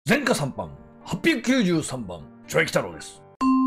前科3番、893番、懲役太郎です。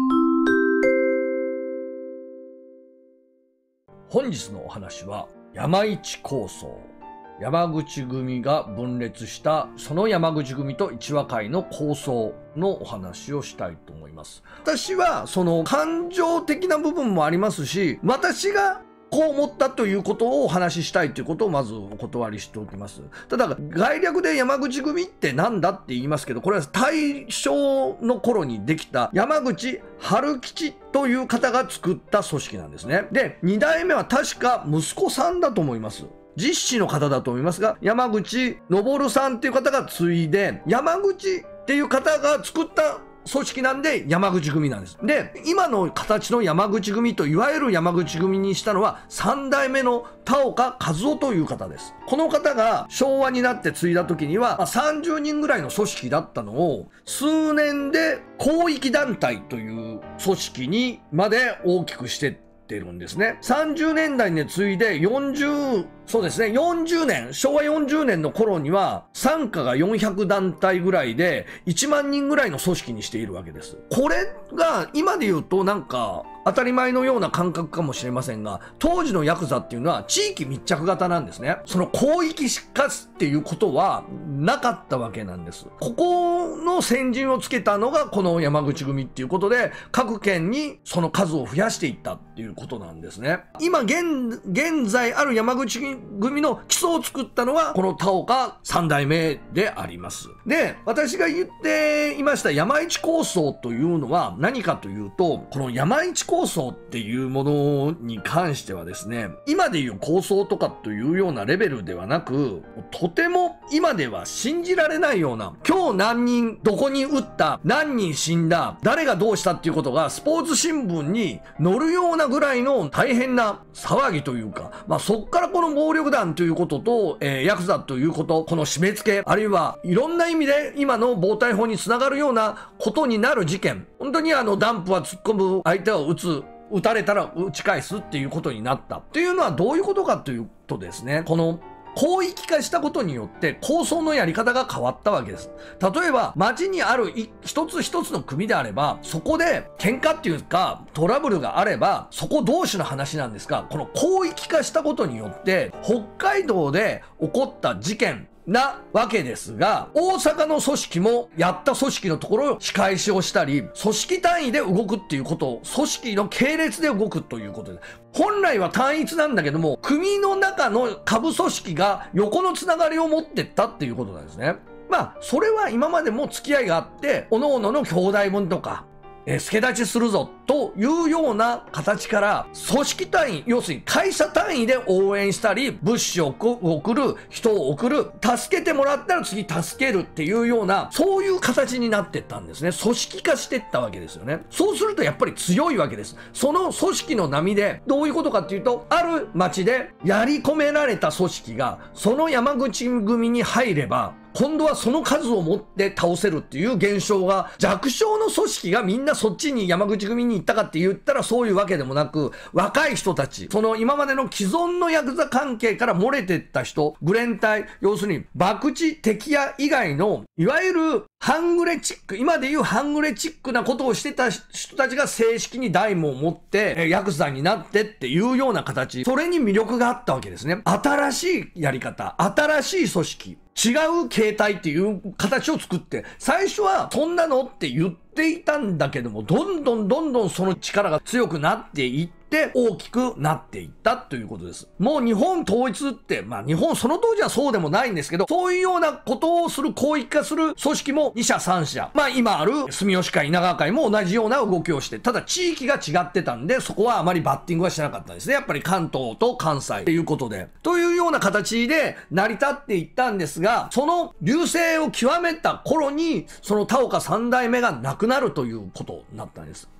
本日のお話は、山一構想。山口組が分裂した、その山口組と一和会の構想のお話をしたいと思います。私は、その感情的な部分もありますし、私がこう思ったということをお話ししたいということをまずお断りしておきます。ただ、概略で山口組ってなんだって言いますけど、これは大正の頃にできた山口春吉という方が作った組織なんですね。で、2代目は確か息子さんだと思います。実子の方だと思いますが、山口昇さんっていう方が継いで、山口っていう方が作った組織なんで山口組なんです。で、今の形の山口組といわゆる山口組にしたのは3代目の田岡和夫という方です。この方が昭和になって継いだ時には30人ぐらいの組織だったのを数年で広域団体という組織にまで大きくしてってるんですね。30年代に次いでそうですね、40年、昭和40年の頃には、傘下が400団体ぐらいで、1万人ぐらいの組織にしているわけです。これが、今で言うとなんか、当たり前のような感覚かもしれませんが、当時のヤクザっていうのは地域密着型なんですね。その広域化っていうことはなかったわけなんです。ここの先陣をつけたのがこの山口組っていうことで、各県にその数を増やしていったっていうことなんですね。今現在ある山口組の基礎を作ったのはこの田岡3代目であります。で、私が言っていました山一構想というのは何かというと、この山一構想っていうものに関してはですね、今でいう構想とかというようなレベルではなく、とても今では信じられないような、今日何人どこに撃った、何人死んだ、誰がどうしたっていうことがスポーツ新聞に載るようなぐらいの大変な騒ぎというか、そっからこの暴力団ということと、ヤクザということ、この締め付け、あるいはいろんな意味で今の暴対法につながるようなことになる事件、本当にダンプは突っ込む、相手は撃たれたら撃ち返すっていうことになったっていうのはどういうことかというとですね、この広域化したことによって構想のやり方が変わったわけです。例えば街にある一つ一つの組であれば、そこで喧嘩っていうかトラブルがあればそこ同士の話なんですが、この広域化したことによって北海道で起こった事件なわけですが、大阪の組織もやった組織のところを仕返しをしたり、組織単位で動くっていうことを、組織の系列で動くということです。本来は単一なんだけども、組の中の下部組織が横のつながりを持ってったっていうことなんですね。それは今までも付き合いがあって、各々の兄弟分とか、助太刀するぞというような形から組織単位、要するに会社単位で応援したり、物資を送る、人を送る、助けてもらったら次助けるっていうような、そういう形になってったんですね。組織化してったわけですよね。そうするとやっぱり強いわけです。その組織の波でどういうことかっていうと、ある町でやり込められた組織がその山口組に入れば、今度はその数を持って倒せるっていう現象が、弱小の組織がみんなそっちに山口組に行ったかって言ったらそういうわけでもなく、若い人たち、その今までの既存のヤクザ関係から漏れてった人、グレン隊、要するに博打敵屋以外の、いわゆる半グレチック、今でいう半グレチックなことをしてた人たちが正式に大門を持って、ヤクザになってっていうような形、それに魅力があったわけですね。新しいやり方、新しい組織、違う形態っていう形を作って、最初はそんなのって言っていたんだけども、どんどんその力が強くなっていって大きくなっていったということです。もう日本統一って、日本その当時はそうでもないんですけど、そういうようなことをする、広域化する組織も2社3社、今ある住吉会、稲川会も同じような動きをして、ただ地域が違ってたんで、そこはあまりバッティングはしなかったんですね。やっぱり関東と関西ということで。というような形で成り立っていったんですが、その隆盛を極めた頃に、その田岡3代目が亡くなるということになったんです。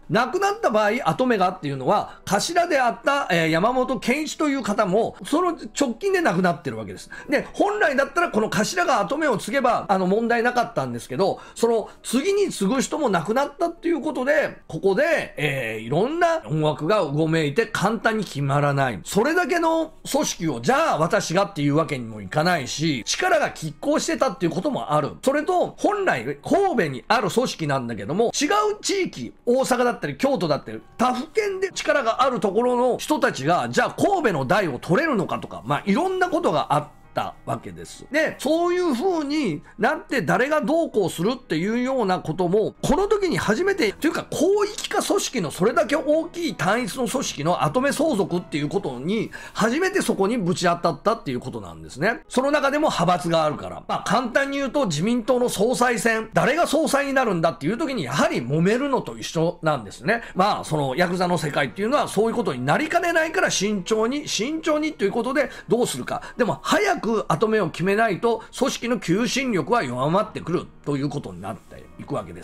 亡くなった場合、跡目がっていうのは、頭であった、山本健一という方も、その直近で亡くなってるわけです。で、本来だったらこの頭が跡目を継げば、問題なかったんですけど、その次に継ぐ人も亡くなったっていうことで、ここで、いろんな思惑がうごめいて簡単に決まらない。それだけの組織を、じゃあ私がっていうわけにもいかないし、力が拮抗してたっていうこともある。それと、本来、神戸にある組織なんだけども、違う地域、大阪だったり京都だったり、他府県で力があるところの人たちが、じゃあ神戸の代を取れるのかとか、まあいろんなことがあって、わけです。で、そういう風になって誰がどうこうするっていうようなことも、この時に初めて、というか広域化組織のそれだけ大きい単一の組織の跡目相続っていうことに、初めてそこにぶち当たったっていうことなんですね。その中でも派閥があるから。まあ簡単に言うと自民党の総裁選、誰が総裁になるんだっていう時にやはり揉めるのと一緒なんですね。まあそのヤクザの世界っていうのはそういうことになりかねないから慎重にということでどうするか。でも早く跡目を決めないと組織の求心力は弱まってくるということになっていくわけです。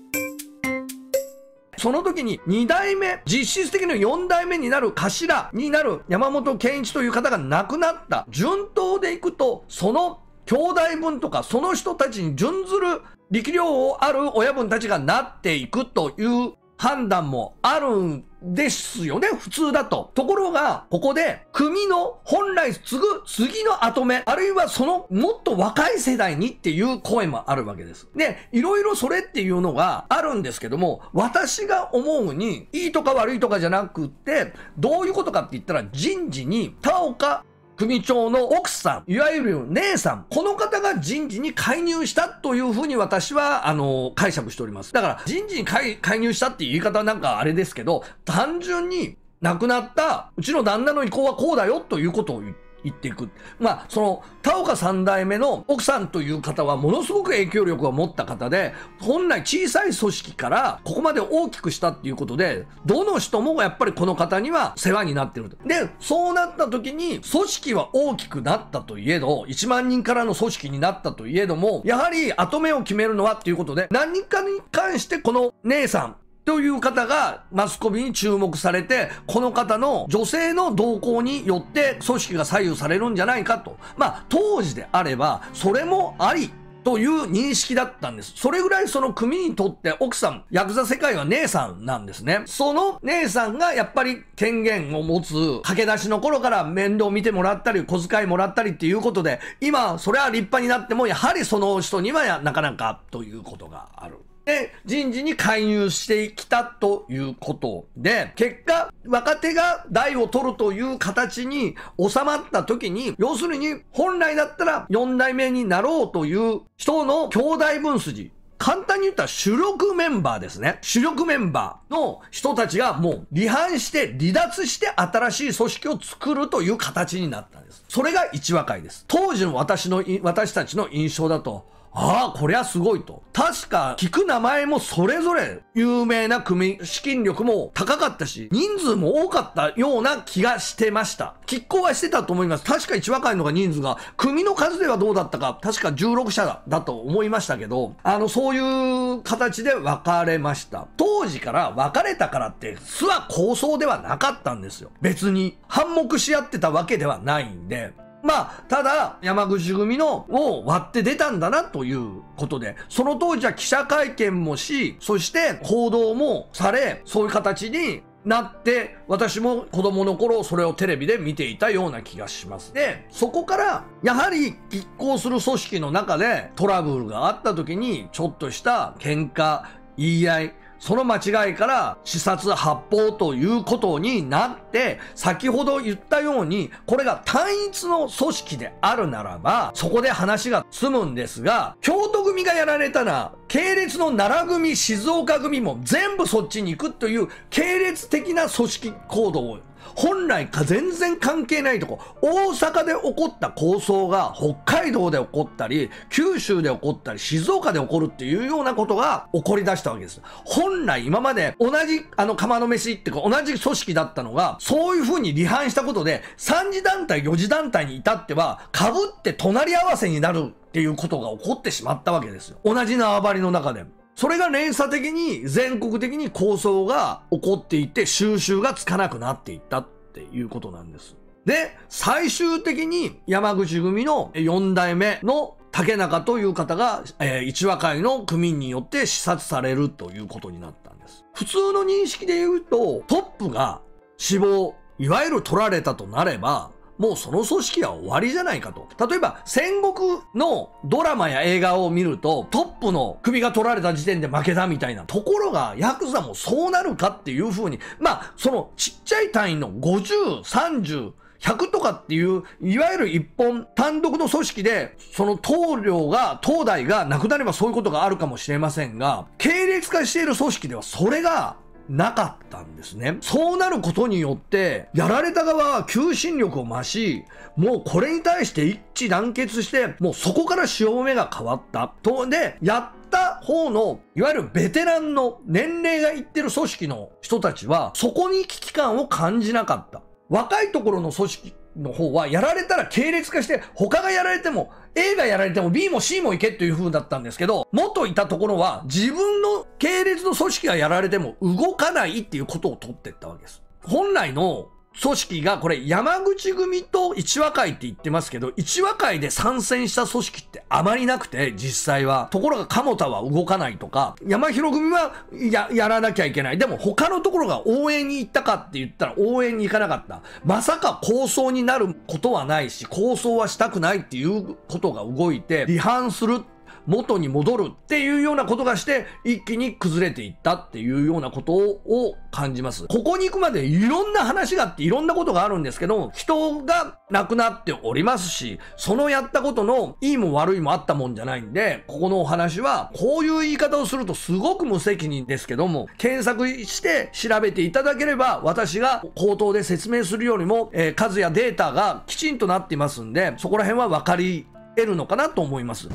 その時に2代目、実質的に4代目になる頭になる山本健一という方が亡くなった。順当でいくと、その兄弟分とかその人たちに準ずる力量ある親分たちがなっていくという判断もあるんですよね、普通だと。ところが、ここで、組の本来継ぐ次の跡目、あるいはそのもっと若い世代にっていう声もあるわけです。で、いろいろそれっていうのがあるんですけども、私が思うに、いいとか悪いとかじゃなくって、どういうことかって言ったら、人事に田岡組長の奥さん、いわゆる姉さん、この方が人事に介入したというふうに私は、解釈しております。だから、人事に介入したっていう言い方はなんかあれですけど、単純に亡くなったうちの旦那の意向はこうだよということを言っていく。まあ、その、田岡三代目の奥さんという方はものすごく影響力を持った方で、本来小さい組織からここまで大きくしたっていうことで、どの人もやっぱりこの方には世話になってると。で、そうなった時に、組織は大きくなったといえど、1万人からの組織になったといえども、やはり跡目を決めるのはっていうことで、何かに関してこの姉さん、という方がマスコミに注目されて、この方の女性の動向によって組織が左右されるんじゃないかと。まあ、当時であれば、それもありという認識だったんです。それぐらいその組にとって奥さん、ヤクザ世界は姉さんなんですね。その姉さんがやっぱり権限を持つ、駆け出しの頃から面倒見てもらったり、小遣いもらったりっていうことで、今、それは立派になっても、やはりその人にはなかなかということがある。で、人事に介入してきたということで、結果、若手が代を取るという形に収まった時に、要するに、本来だったら4代目になろうという人の兄弟分筋、簡単に言ったら主力メンバーですね。主力メンバーの人たちがもう離反して離脱して新しい組織を作るという形になったんです。それが一和会です。当時の私たちの印象だと、ああ、こりゃすごいと。確か、聞く名前もそれぞれ有名な組、資金力も高かったし、人数も多かったような気がしてました。拮抗はしてたと思います。確か一和会のが人数が、組の数ではどうだったか、確か16社だと思いましたけど、そういう形で分かれました。当時から分かれたからって、巣は抗争ではなかったんですよ。別に、反目し合ってたわけではないんで、まあ、ただ、山口組のを割って出たんだなということで、その当時は記者会見もし、そして報道もされ、そういう形になって、私も子供の頃それをテレビで見ていたような気がします。で、そこから、やはり拮抗する組織の中でトラブルがあった時に、ちょっとした喧嘩、言い合い、その間違いから刺殺発砲ということになって、先ほど言ったように、これが単一の組織であるならば、そこで話が済むんですが、京都組がやられたら、系列の奈良組、静岡組も全部そっちに行くという系列的な組織行動を本来か全然関係ないとこ、大阪で起こった抗争が北海道で起こったり、九州で起こったり、静岡で起こるっていうようなことが起こり出したわけです。本来今まで同じ釜の飯っていうか同じ組織だったのが、そういう風に離反したことで、3次団体、4次団体に至っては、被って隣り合わせになるっていうことが起こってしまったわけですよ。同じ縄張りの中で。 それが連鎖的に全国的に抗争が起こっていって収拾がつかなくなっていったっていうことなんです。で、最終的に山口組の4代目の竹中という方が、一和会の組員によって刺殺されるということになったんです。普通の認識で言うと、トップが死亡、いわゆる取られたとなれば、もうその組織は終わりじゃないかと。例えば戦国のドラマや映画を見ると、トップの首が取られた時点で負けたみたいな。ところがヤクザもそうなるかっていう風に、そのちっちゃい単位の50、30、100とかっていう、いわゆる一本単独の組織で、その東大がなくなればそういうことがあるかもしれませんが、系列化している組織ではそれがなかったんですね。そうなることによって、やられた側は求心力を増し、もうこれに対して一致団結して、もうそこから潮目が変わった。で、やった方の、いわゆるベテランの年齢がいってる組織の人たちは、そこに危機感を感じなかった。若いところの組織の方はやられたら系列化して他がやられても A がやられても B も C もいけっていう風だったんですけど、元いたところは自分の系列の組織がやられても動かないっていうことを取っていったわけです。本来の組織がこれ山口組と一和会って言ってますけど、一和会で参戦した組織ってあまりなくて、実際は。ところが鴨田は動かないとか、山広組はやらなきゃいけない。でも他のところが応援に行ったかって言ったら応援に行かなかった。まさか抗争になることはないし、抗争はしたくないっていうことが動いて、離反する。元に戻るっていうようなことがして一気に崩れていったっていうようなことを感じます。ここに行くまでいろんな話があっていろんなことがあるんですけど、人が亡くなっておりますし、そのやったことのいいも悪いもあったもんじゃないんで、ここのお話はこういう言い方をするとすごく無責任ですけども、検索して調べていただければ私が口頭で説明するよりも、数やデータがきちんとなっていますんで、そこら辺は分かり得るのかなと思います。